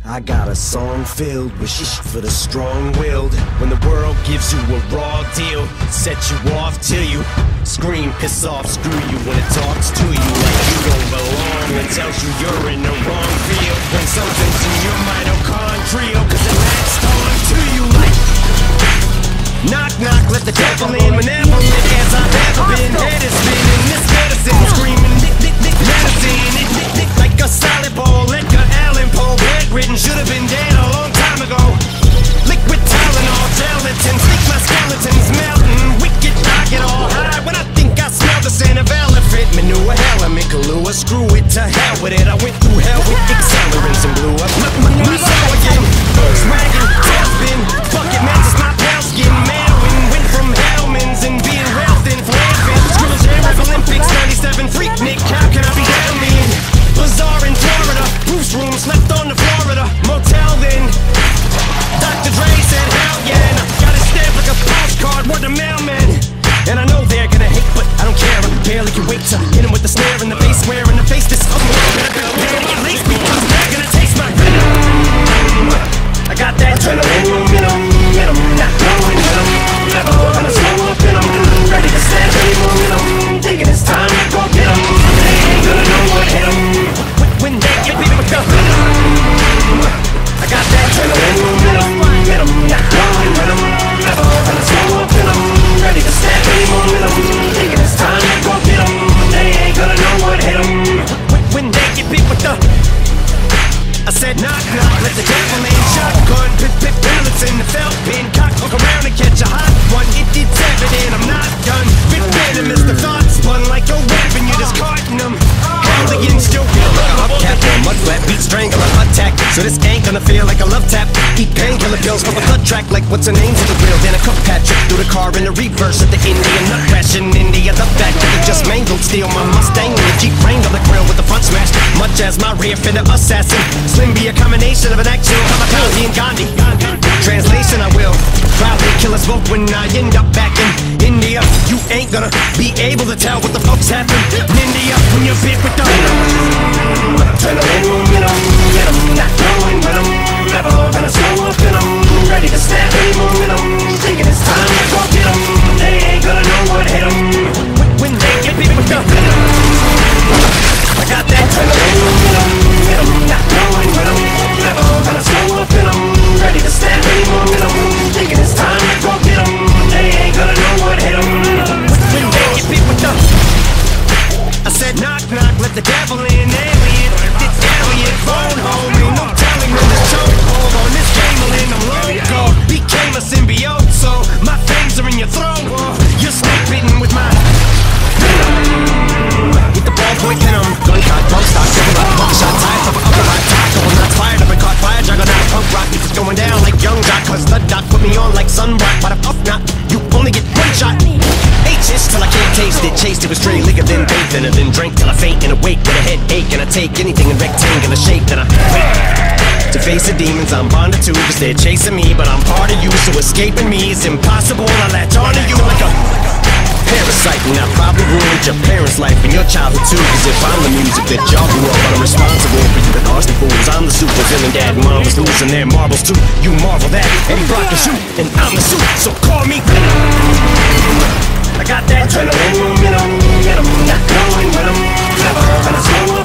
I got a song filled with shit for the strong-willed. When the world gives you a raw deal, set you off till you scream, piss off, screw you. When it talks to you like you don't belong and tells you you're in the wrong field. When something's in your mitochondria, cause it latched on to you like knock, knock, let the devil in. Benevolent as I've ever been. Head is spinning, this medicine screaming, medicine, like a salad bowl. Edgar Allan Poe, bedridden, should have been dead a long time ago. Liquid Tylenol, gelatin, think my skeleton's melting. Wicked, I get all high when I think I smell the scent of elephant manure. Element Kahlua, screw it, to hell with it. I went through hell with accelerants and blew up my soul again. Volkswagen, tailspin, bucket matches my pale skin. Mailwin, went from Hellman's and being railed in flapping. Scribbles, Air Olympics, 97, freak Nick, how can I be down me? Bazaar in Florida, Bruce room, slept on the Florida motel then. Dr. Dre said hell yeah, and I got it stamped like a postcard, word to mailman. And I know they're gonna hate, but I don't care, I barely can wait to hit 'em with the snare in the face, square in the face, this ugly world. Prepare to get laced because they're gonna taste my venom. I got that adrenaline momentum, not going venom, never gonna slow up in 'em, ready to stand any momentum, thinking it's time to go get 'em. They ain't gonna know what hit 'em when they get beat with the venom. I got that adrenaline momentum, not going venom, never gonna slow up in 'em, ready to stand any momentum, thinking it's time to go get 'em. They ain't gonna know what hit 'em when they get beat with the. I said knock, knock, let the devil in. Shotgun, pit, pellets in the felt pin. Cock, look around and catch a hot one. It's evident I'm not done. Big venomous, the thoughts spun like a weapon. You're discarding them. Held against your will like a hubcap. Mud flat, beat strangler, attack. So this ain't gonna feel like a love tap. Eat painkiller pills from a cut track. Like what's her name to the grill. Then a cup Patrick through the car in the reverse at the Indian nut crash in India. The back that just mangled. Steal my Mustang in the Jeep Wrangler. The grill with the front smash. Much as my rear fender assassin. Slim be a combination of an actual Kamikaze and Gandhi. Translation, I will proudly kill us both when I end up back in India. You ain't gonna be able to tell what the fuck's happened in India when you're bit with the adrenaline momentum, not knowing when I'm never gonna slow up in 'em, ready to snap any momentum, thinking it's time to go get 'em. They ain't gonna know what hit 'em when they get bit with the I got that adrenaline momentum, not knowing when I'm never gonna slow up in 'em, ready to snap any momentum, thinking it's time to go get 'em. They ain't gonna know what hit 'em when they get beat with the. I said knock, knock, let the devil in. Alien, it's alien, phone home, ain't no telling when the chokehold on this gameling. I'm loco, became a symbiote, so my fangs are in your throat. You're snake bitten with my with the ballpoint venom. Gunshot, bump stock, triple up, bump shot, tie up, upper right, top, couple knots fired up and caught fire, juggernaut, punk rock, it's going down like young jock, cause the dot put me on like sunblock, but if not, you only get one shot. H-ish till I can't taste it, chased it with stray liquor, then baked it, and then drank till I faint and awake with a headache, and I take anything in rectangular shape, then I wait. To face the demons I'm bonded to, cause they're chasing me, but I'm part of you, so escaping me is impossible. I latch onto you like a parasite, and I probably ruined your parents' life and your childhood too. Cause if I'm the music that y'all grew up on, I'm responsible for you, the Austin fools. I'm the super villain, dad and mom was losing their marbles too. You marvel that Eddie Brock can shoot, and I'm the suit, so call me I got that adrenaline momentum, not knowing when I'm never gonna slow up